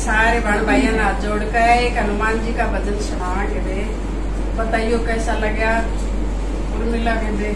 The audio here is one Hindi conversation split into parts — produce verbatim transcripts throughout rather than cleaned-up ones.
सारे बहन भाइयों ने हाथ जोड़ कर एक हनुमान जी का भजन सुनावांगे दे। बताइयो कैसा लगा। उर्मिला के दे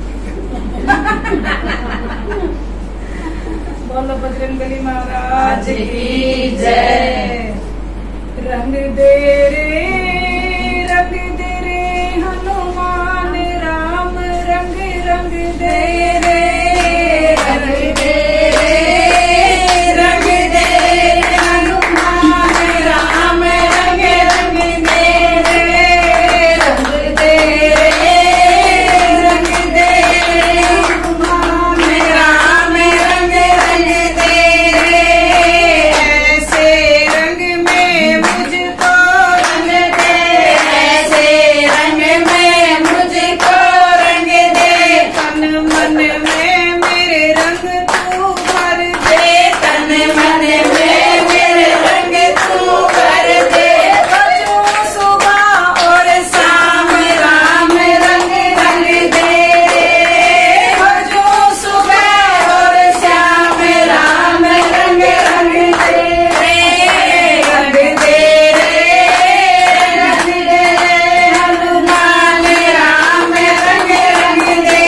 बोलो बजरंगबली महाराज की जय। रंग दे रे रंग दे रे हनुमान राम रंग रंग दे रे रंग दे रे रंग दे हनुमान राम रंग रंग दे रे रंग दे रे रंग दे हनुमान राम रंग रंग दे रे। ऐसे रंग में मुझको रंग दे ऐसे रंग में मुझको रंग दे तन मन में मेरे रंग तू भर दे तन मन में मेरे रंग तू भर दे। बजूं सुबह और शाम राम रंग रंग दे बजूं सुबह और शाम राम रंग रंग दे रंग दे रे रंग दे रे हनुमान राम रंग रंग दे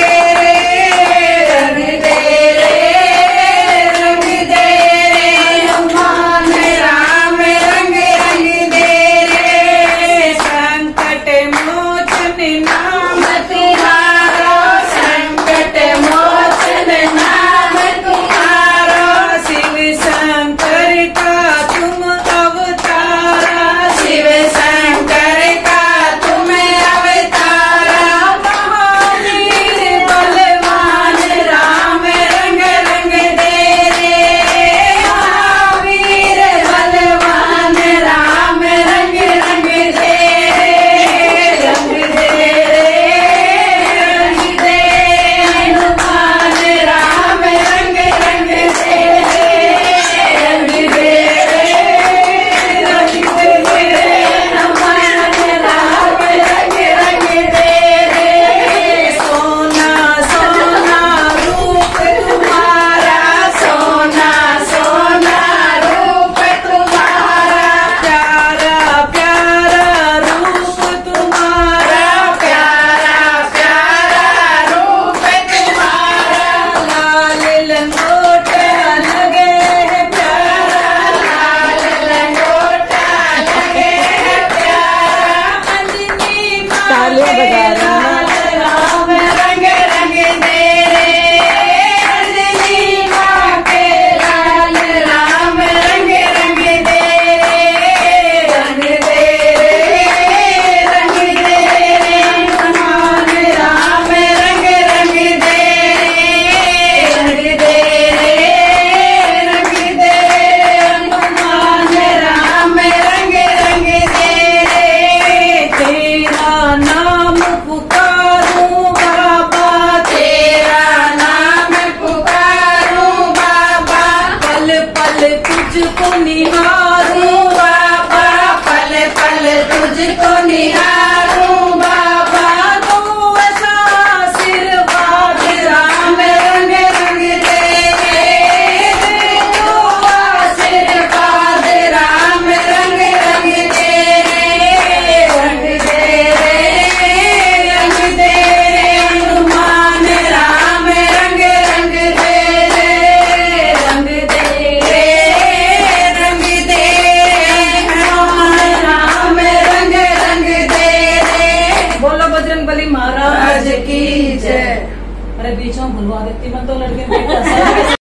रंग दे रे रंग दे रे हनुमान राम रंग रंग दे रे। संकट मोचन नाम तुम्हारा संकट मोचन नाम तुम्हारा शिव शंकर का तुम अवतारा शिव शंकर का तुम अवतारा। महावीर बलवान राम रंग रंग दे रे महावीर बलवान राम रंग रंग दे रंग दे रे रंग दे हनुमान राम रंग रंग दे रंग दे रे रंग दे हनुमान राम रंग रंग दे रे। सोना सोना रूप तुम्हारा सोना सोना रूप तुम्हारा प्यारा प्यारा रूप तुम्हारा प्यारा प्यारा रूप तुम्हारा। लाल लंगोटा लगे है प्यारा लाल लंगोटा लगे है प्यारा। अंजनी तालियां बजा राम रंग रंग दे रे अंजनी माँ के लाल राम रंग रंग दे रे रंग दे रे रंग दे रे हनुमान राम रंग रंग दे रंग दे रे रंग दे हनुमान राम रंग रंग दे रे। तेरा नाम पुकारूं बाबा तेरा नाम पुकारूं बाबा पल पल तुझको निहारूं बाबा पल पल तुझको निहारूं बाबा। तू ऐसा आशीर्वाद राम रंग रंग दे तू आशीर्वाद राम रंग रंग दे रंग दे रे रंग दे रे हनुमान राम रंग रंग दे रंग दे रे रंग दे हनुमान राम रंग रंग दे रे। बोलो बजरंगबली महाराज की जय। अरे बीच में भुलवा देती मैं तो लड़के